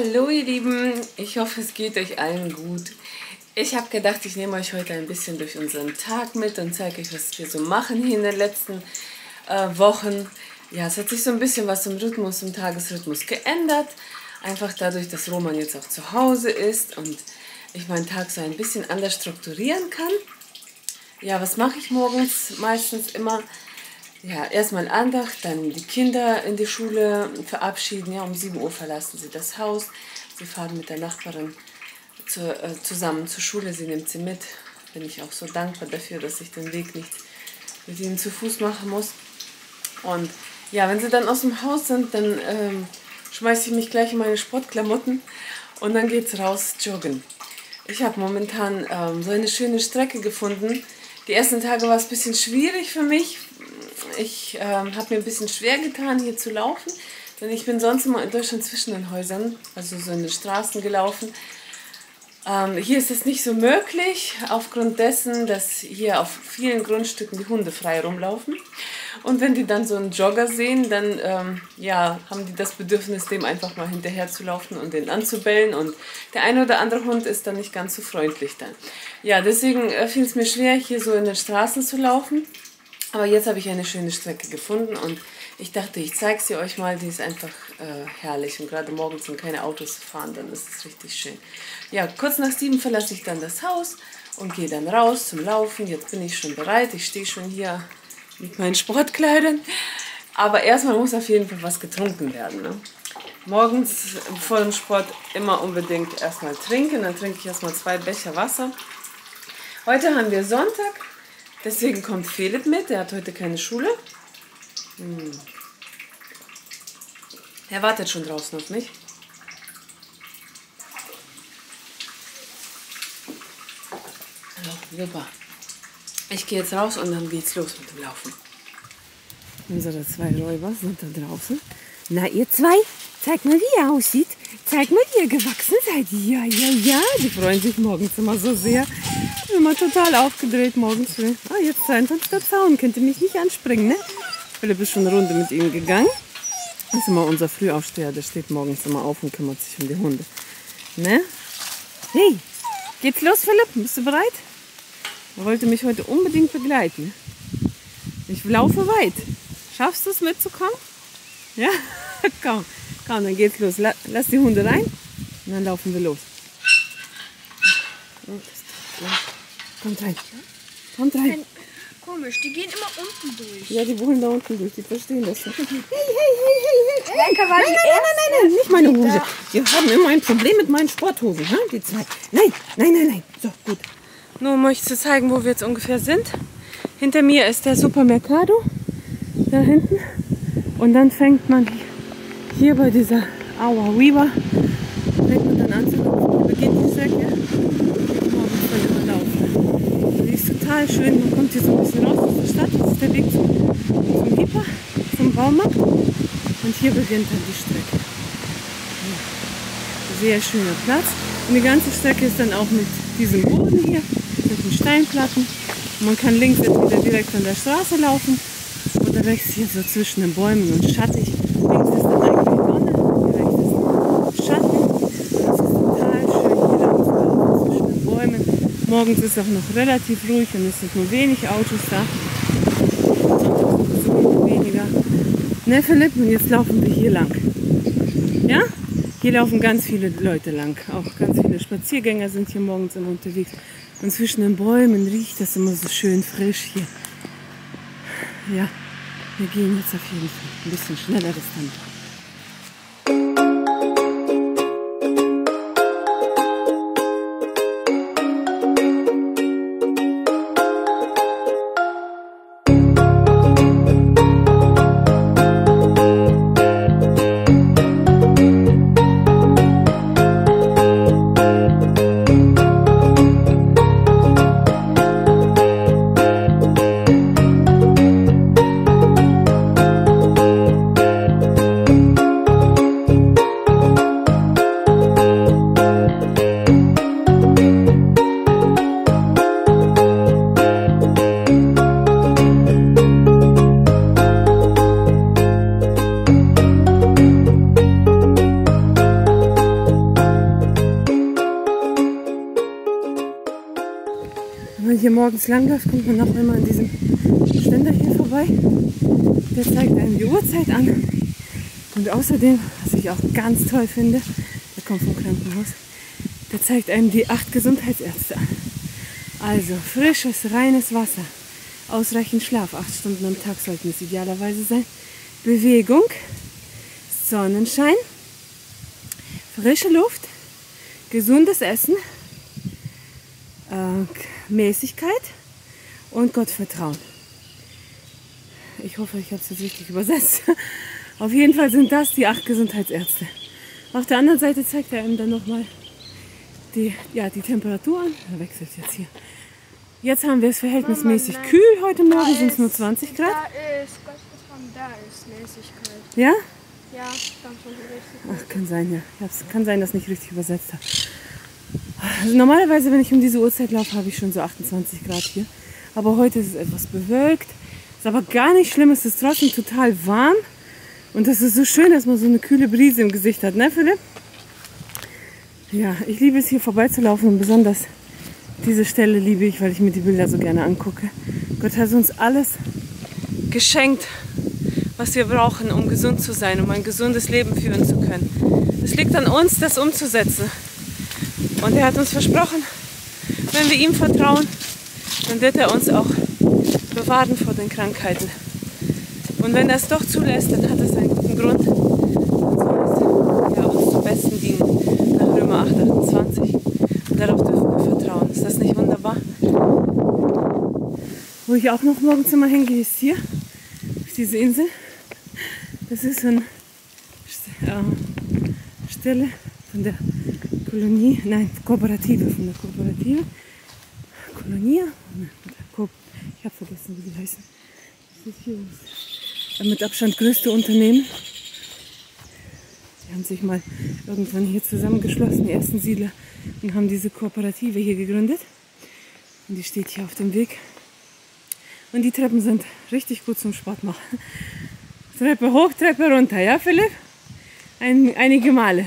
Hallo ihr Lieben, ich hoffe es geht euch allen gut. Ich habe gedacht, ich nehme euch heute ein bisschen durch unseren Tag mit und zeige euch, was wir so machen hier in den letzten Wochen. Ja, es hat sich so ein bisschen was im Rhythmus, im Tagesrhythmus geändert. Einfach dadurch, dass Roman jetzt auch zu Hause ist und ich meinen Tag so ein bisschen anders strukturieren kann. Ja, was mache ich morgens meistens immer? Ja, erstmal Andacht, dann die Kinder in die Schule verabschieden. Ja, um 7 Uhr verlassen sie das Haus. Sie fahren mit der Nachbarin zusammen zur Schule. Sie nimmt sie mit. Bin ich auch so dankbar dafür, dass ich den Weg nicht mit ihnen zu Fuß machen muss. Und ja, wenn sie dann aus dem Haus sind, dann schmeiße ich mich gleich in meine Sportklamotten und dann geht's raus joggen. Ich habe momentan so eine schöne Strecke gefunden. Die ersten Tage war es ein bisschen schwierig für mich. Ich habe mir ein bisschen schwer getan, hier zu laufen, denn ich bin sonst immer in Deutschland zwischen den Häusern, also so in den Straßen gelaufen. Hier ist es nicht so möglich, aufgrund dessen, dass hier auf vielen Grundstücken die Hunde frei rumlaufen. Und wenn die dann so einen Jogger sehen, dann ja, haben die das Bedürfnis, dem einfach mal hinterher zu laufen und den anzubellen. Und der eine oder andere Hund ist dann nicht ganz so freundlich dann. Ja, deswegen fiel es mir schwer, hier so in den Straßen zu laufen. Aber jetzt habe ich eine schöne Strecke gefunden und ich dachte, ich zeige sie euch mal. Die ist einfach herrlich und gerade morgens, wenn keine Autos fahren, dann ist es richtig schön. Ja, kurz nach 7 verlasse ich dann das Haus und gehe dann raus zum Laufen. Jetzt bin ich schon bereit, ich stehe schon hier mit meinen Sportkleidern. Aber erstmal muss auf jeden Fall was getrunken werden, ne? Morgens vor dem Sport immer unbedingt erstmal trinken. Dann trinke ich erstmal 2 Becher Wasser. Heute haben wir Sonntag. Deswegen kommt Philipp mit, der hat heute keine Schule. Er wartet schon draußen auf mich. Hallo, super. Ich gehe jetzt raus und dann geht's los mit dem Laufen. Unsere 2 Räuber sind da draußen. Na, ihr 2, zeigt mal, wie ihr aussieht. Zeigt mal, wie ihr gewachsen seid. Ja, ja, ja. Die freuen sich morgens immer so sehr. Immer total aufgedreht morgens früh. Ah, jetzt scheint uns der Zaun. Könnt ihr mich nicht anspringen, ne? Philipp ist schon eine Runde mit ihm gegangen. Das ist immer unser Frühaufsteher. Der steht morgens immer auf und kümmert sich um die Hunde. Ne? Hey, geht's los, Philipp? Bist du bereit? Er wollte mich heute unbedingt begleiten. Ich laufe weit. Schaffst du es mitzukommen? Ja? Komm, komm, dann geht's los. Lass die Hunde rein und dann laufen wir los. Kommt rein. Kommt rein. Komisch, die gehen immer unten durch. Ja, die wohnen da unten durch. Die verstehen das nicht. Hey, hey. Nein, nicht meine Hose. Die haben immer ein Problem mit meinen Sporthosen, ne? Die 2. Nein. So, gut. Nur um euch zu zeigen, wo wir jetzt ungefähr sind. Hinter mir ist der Supermercado. Da hinten. Und dann fängt man hier bei dieser Aua Weaver, fängt man dann an zu laufen. Hier beginnt die Strecke. Die ist total schön. Man kommt hier so ein bisschen raus aus der Stadt. Das ist der Weg zum Hyper, zum Baumarkt. Und hier beginnt dann die Strecke. Ja. Sehr schöner Platz. Und die ganze Strecke ist dann auch mit diesem Boden hier, mit den Steinplatten. Und man kann links entweder direkt an der Straße laufen oder rechts hier so zwischen den Bäumen und schattig. Links ist dann eigentlich die Sonne, rechts ist Schatten. Und es ist total schön hier lang zu laufen zwischen den Bäumen. Morgens ist auch noch relativ ruhig und es sind nur wenig Autos da. So weniger. Ne, Philipp? Und jetzt laufen wir hier lang. Ja? Hier laufen ganz viele Leute lang. Auch ganz viele Spaziergänger sind hier morgens immer unterwegs. Und zwischen den Bäumen riecht das immer so schön frisch hier. Ja, wir gehen jetzt auf jeden Fall ein bisschen schneller das dann. morgens langläuft, kommt man auch immer an diesem Ständer hier vorbei. Der zeigt einem die Uhrzeit an. Und außerdem, was ich auch ganz toll finde, der kommt vom Krankenhaus, der zeigt einem die 8 Gesundheitsärzte an. Also frisches, reines Wasser, ausreichend Schlaf, 8 Stunden am Tag sollten es idealerweise sein, Bewegung, Sonnenschein, frische Luft, gesundes Essen, Mäßigkeit und Gottvertrauen. Ich hoffe, ich habe es jetzt richtig übersetzt. Auf jeden Fall sind das die 8 Gesundheitsärzte. Auf der anderen Seite zeigt er ihm dann nochmal die Temperatur an. Er wechselt jetzt hier. Jetzt haben wir es verhältnismäßig kühl. Heute Morgen sind es nur 20 Grad. Da ist Mäßigkeit. Ja? Ja, dann schon richtig. Ach, kann sein, ja. Kann sein, dass ich nicht richtig übersetzt habe. Also normalerweise, wenn ich um diese Uhrzeit laufe, habe ich schon so 28 Grad hier. Aber heute ist es etwas bewölkt. Ist aber gar nicht schlimm. Es ist trotzdem total warm. Und das ist so schön, dass man so eine kühle Brise im Gesicht hat, ne, Philipp? Ja, ich liebe es, hier vorbeizulaufen. Und besonders diese Stelle liebe ich, weil ich mir die Bilder so gerne angucke. Gott hat uns alles geschenkt, was wir brauchen, um gesund zu sein, um ein gesundes Leben führen zu können. Es liegt an uns, das umzusetzen. Und er hat uns versprochen, wenn wir ihm vertrauen, dann wird er uns auch bewahren vor den Krankheiten. Und wenn er es doch zulässt, dann hat es einen guten Grund. Und soll es ja auch zum Besten dienen, nach Römer 8, 28. Und darauf dürfen wir vertrauen. Ist das nicht wunderbar? Wo ich auch noch morgens immer hingehe, ist hier, auf diese Insel. Das ist so eine Stelle von der Kolonie, nein, Kooperative, von der Kooperative. Kolonia? Ich habe vergessen, wie die heißen. Das ist hier das mit Abstand größte Unternehmen. Die haben sich mal irgendwann hier zusammengeschlossen, die ersten Siedler, und haben diese Kooperative hier gegründet. Und die steht hier auf dem Weg. Und die Treppen sind richtig gut zum Sport machen. Treppe hoch, Treppe runter, ja Philipp? Einige Male.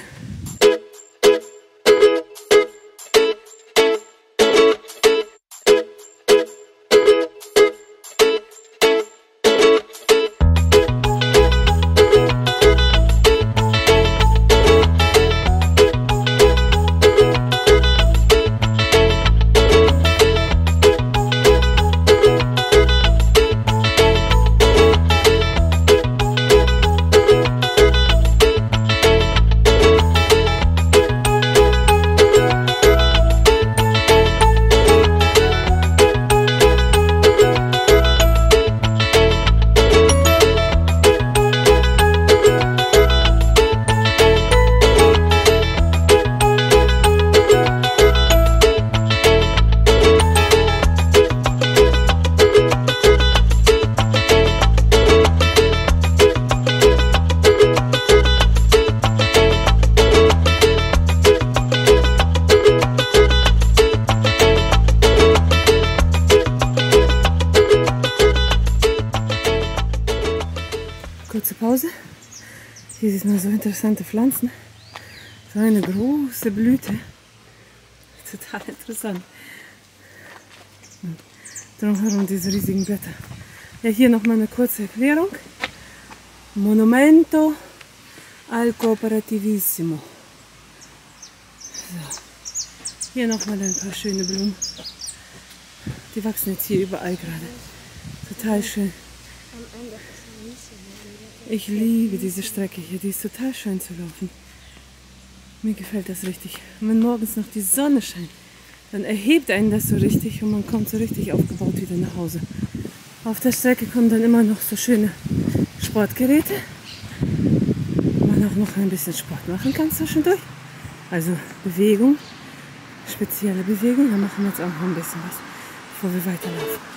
Kurze Pause. Hier sieht man so interessante Pflanzen. So eine große Blüte. Total interessant. Drumherum diese riesigen Blätter. Ja, hier nochmal eine kurze Erklärung. Monumento al Cooperativismo. So. Hier nochmal ein paar schöne Blumen. Die wachsen jetzt hier überall gerade. Total schön. Ich liebe diese Strecke hier, die ist total schön zu laufen. Mir gefällt das richtig. Und wenn morgens noch die Sonne scheint, dann erhebt einen das so richtig und man kommt so richtig aufgebaut wieder nach Hause. Auf der Strecke kommen dann immer noch so schöne Sportgeräte, wo man auch noch ein bisschen Sport machen kann zwischendurch. Also Bewegung, spezielle Bewegung. Da machen wir jetzt auch noch ein bisschen was, bevor wir weiterlaufen.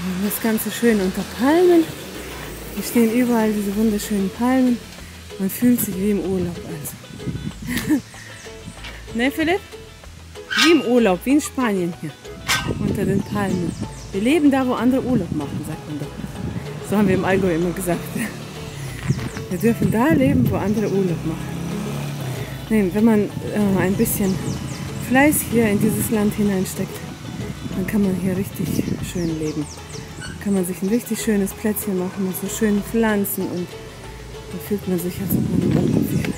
Das Ganze schön unter Palmen. Hier stehen überall diese wunderschönen Palmen. Man fühlt sich wie im Urlaub. Also. Ne, Philipp? Wie im Urlaub, wie in Spanien hier. Unter den Palmen. Wir leben da, wo andere Urlaub machen, sagt man doch. So haben wir im Allgäu immer gesagt. Wir dürfen da leben, wo andere Urlaub machen. Nee, wenn man ein bisschen Fleiß hier in dieses Land hineinsteckt, dann kann man hier richtig schön leben. Dann kann man sich ein richtig schönes Plätzchen machen mit so schönen Pflanzen und dann fühlt man sich, als ob man im Urlaub wäre.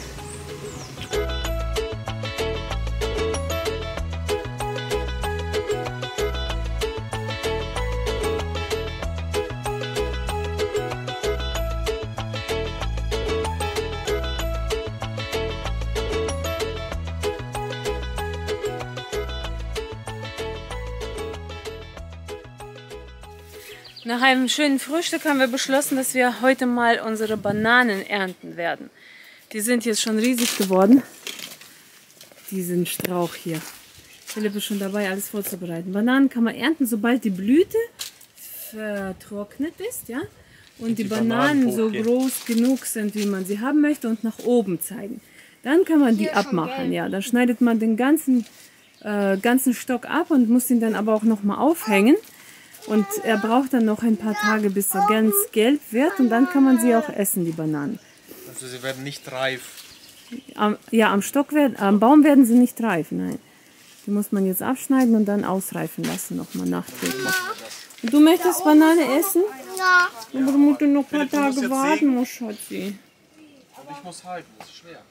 Nach einem schönen Frühstück haben wir beschlossen, dass wir heute mal unsere Bananen ernten werden. Die sind jetzt schon riesig geworden. Diesen Strauch hier. Philipp ist schon dabei, alles vorzubereiten. Bananen kann man ernten, sobald die Blüte vertrocknet ist, ja? Und die Bananen so groß genug sind, wie man sie haben möchte und nach oben zeigen. Dann kann man die abmachen, ja. Dann schneidet man den ganzen Stock ab und muss ihn dann aber auch noch mal aufhängen. Und er braucht dann noch ein paar Tage, bis er ganz gelb wird und dann kann man sie auch essen, die Bananen. Also sie werden nicht reif? Am Baum werden sie nicht reif, nein. Die muss man jetzt abschneiden und dann ausreifen lassen, nochmal nachträglich. Und du möchtest Banane essen? Ja. Aber du musst noch ein paar Tage warten, muss Schatzi. Und ich muss halten, das ist schwer.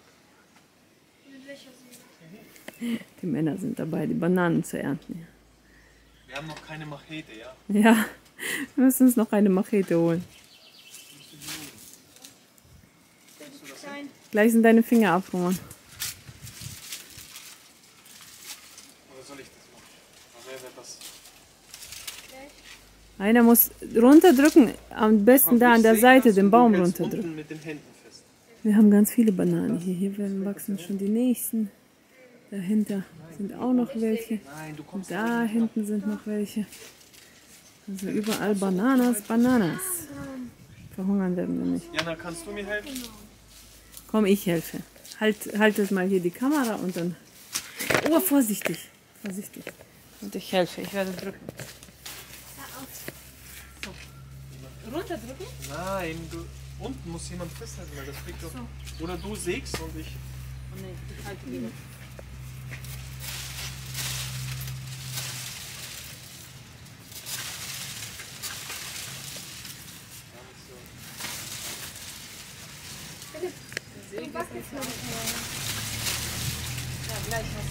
Die Männer sind dabei, die Bananen zu ernten. Wir haben noch keine Machete, ja? Ja, wir müssen uns noch eine Machete holen. Gleich sind deine Finger ab, Roman. Oder soll ich das machen? Wer wird das? Einer muss runterdrücken, am besten da an der Seite den Baum runterdrücken. Unten mit den Händen fest. Wir haben ganz viele Bananen hier. Hier wachsen schon die nächsten. Dahinter sind auch noch welche. Nein, du Und kommst da hinten sind noch welche. Also überall Bananas, Bananas. Verhungern werden wir nicht. Jana, kannst du mir helfen? Komm, ich helfe. Haltet mal hier die Kamera und dann... Oh, vorsichtig. Vorsichtig. Und ich helfe. Ich werde drücken. So. Runterdrücken? Nein, unten muss jemand festhalten, weil das fliegt doch. So. Oder du sägst und ich... Oh nein, ich halte lieber. Ja, gleich was.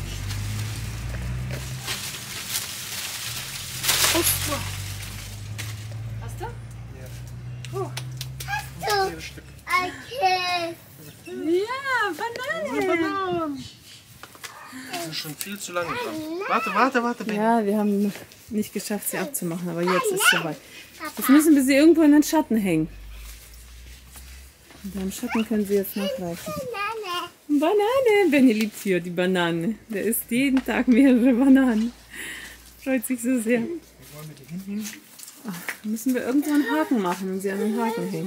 Hast du? Ja. So. Stück. Okay. Ja, Bananen. Das ist schon viel zu lange dran. Warte, Ben. Ja, wir haben noch nicht geschafft, sie abzumachen, aber jetzt ist es soweit. Jetzt müssen wir sie irgendwo in den Schatten hängen. Und im Schatten können sie jetzt nachreichen. Banane! Benny liebt hier die Banane. Der isst jeden Tag mehrere Bananen. Freut sich so sehr. Ach, da müssen wir irgendwo einen Haken machen und sie an den Haken hängen.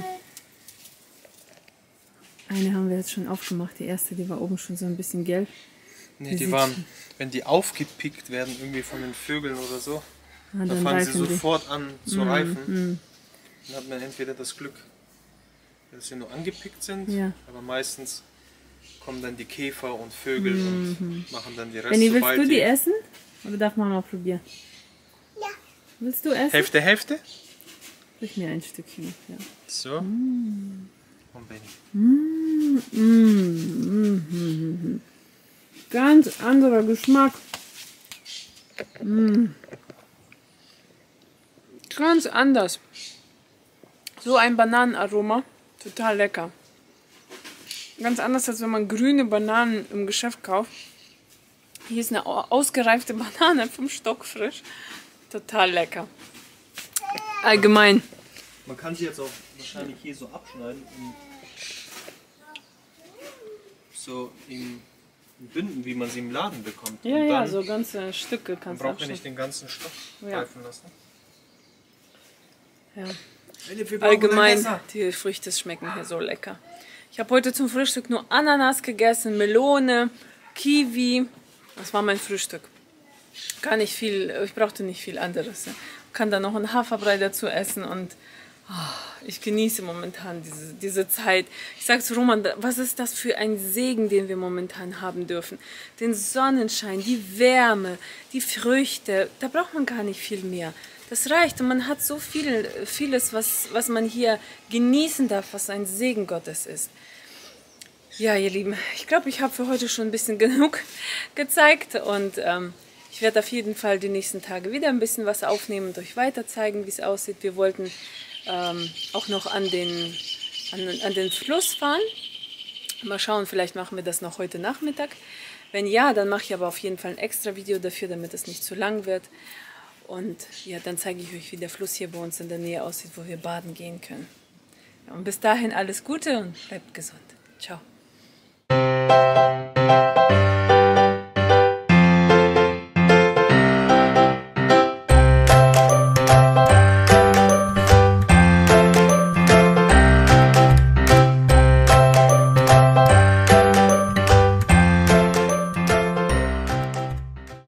Eine haben wir jetzt schon aufgemacht. Die erste, die war oben schon so ein bisschen gelb. Nee, die waren, wenn die aufgepickt werden, irgendwie von den Vögeln oder so, Ah, da dann fangen sie reifen die. sofort an zu reifen. Dann hat man entweder das Glück, dass sie nur angepickt sind, Ja. aber meistens kommen dann die Käfer und Vögel und machen dann die Reste. Benny, willst du die essen? Oder darf Mama probieren? Ja. Willst du essen? Hälfte, Hälfte? Gib mir ein Stückchen. Ja. So. Und Benny. Ganz anderer Geschmack. Ganz anders. So ein Bananenaroma. Total lecker. Ganz anders, als wenn man grüne Bananen im Geschäft kauft. Hier ist eine ausgereifte Banane vom Stock frisch. Total lecker. Allgemein. Man kann sie jetzt auch wahrscheinlich hier so abschneiden und so in Bünden, wie man sie im Laden bekommt. Ja, und ja, dann so ganze Stücke man kannst du braucht ja abschneiden. nicht den ganzen Stoff Ja. reifen lassen. Ja. Philipp, wir brauchen Allgemein, ein Messer. die Früchte schmecken hier so lecker. Ich habe heute zum Frühstück nur Ananas gegessen, Melone, Kiwi. Das war mein Frühstück. Gar nicht viel, ich brauchte nicht viel anderes. Kann dann noch einen Haferbrei dazu essen und ich genieße momentan diese Zeit. Ich sage zu Roman, was ist das für ein Segen, den wir momentan haben dürfen? Den Sonnenschein, die Wärme, die Früchte, da braucht man gar nicht viel mehr. Das reicht und man hat so vieles, was man hier genießen darf, was ein Segen Gottes ist. Ja, ihr Lieben, ich glaube, ich habe für heute schon ein bisschen genug gezeigt und ich werde auf jeden Fall die nächsten Tage wieder ein bisschen was aufnehmen und euch weiter zeigen, wie es aussieht. Wir wollten auch noch an den Fluss fahren. Mal schauen, vielleicht machen wir das noch heute Nachmittag. Wenn ja, dann mache ich aber auf jeden Fall ein extra Video dafür, damit es nicht zu lang wird. Und ja, dann zeige ich euch, wie der Fluss hier bei uns in der Nähe aussieht, wo wir baden gehen können. Ja, und bis dahin alles Gute und bleibt gesund. Ciao.